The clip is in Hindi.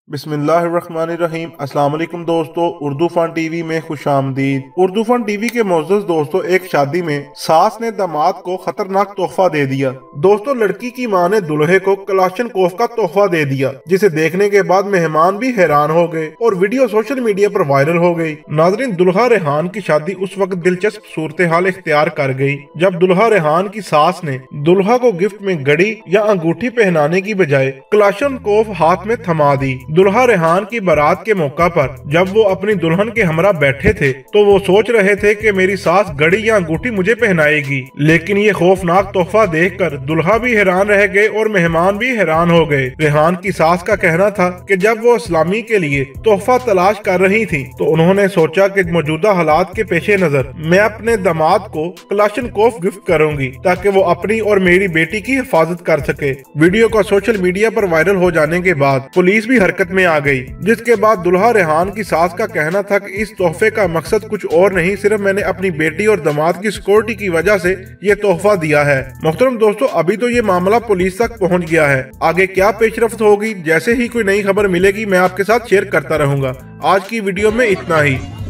बिस्मिल्लाहिर्रहमानिर्रहीम। अस्सलाम वालेकुम दोस्तों, उर्दू फन टीवी में खुशामदीद। उर्दू फन टीवी के मोअज़्ज़ज़ दोस्तों, एक शादी में सास ने दामाद को खतरनाक तोहफा दे दिया। दोस्तों, लड़की की मां ने दुल्हे को कलाशनकोफ का तोहफा दे दिया, जिसे देखने के बाद मेहमान भी हैरान हो गए और वीडियो सोशल मीडिया पर वायरल हो गई। नाज़रीन, दुल्हा रेहान की शादी उस वक्त दिलचस्प सूरत हाल इख्तियार कर गई जब दुल्हा रेहान की सास ने दुल्हा को गिफ्ट में घड़ी या अंगूठी पहनाने की बजाय कलाशनकोफ हाथ में थमा दी। दुल्हा रेहान की बारात के मौका पर जब वो अपनी दुल्हन के हमरा बैठे थे तो वो सोच रहे थे कि मेरी सास घड़ी या अंगूठी मुझे पहनाएगी, लेकिन ये खौफनाक तोहफा देखकर दुल्हा भी हैरान रह गए और मेहमान भी हैरान हो गए। रेहान की सास का कहना था कि जब वो इस्लामी के लिए तोहफा तलाश कर रही थी तो उन्होंने सोचा कि मौजूदा हालात के पेशे नजर मैं अपने दामाद को कलाशनकोफ गिफ्ट करूंगी ताकि वो अपनी और मेरी बेटी की हिफाजत कर सके। वीडियो का सोशल मीडिया पर वायरल हो जाने के बाद पुलिस भी हरकत में आ गई, जिसके बाद दुल्हा रेहान की सास का कहना था कि इस तोहफे का मकसद कुछ और नहीं, सिर्फ मैंने अपनी बेटी और दामाद की सिक्योरिटी की वजह से ये तोहफा दिया है। मोहतरम दोस्तों, अभी तो ये मामला पुलिस तक पहुंच गया है। आगे क्या पेशरफ्त होगी, जैसे ही कोई नई खबर मिलेगी मैं आपके साथ शेयर करता रहूंगा। आज की वीडियो में इतना ही।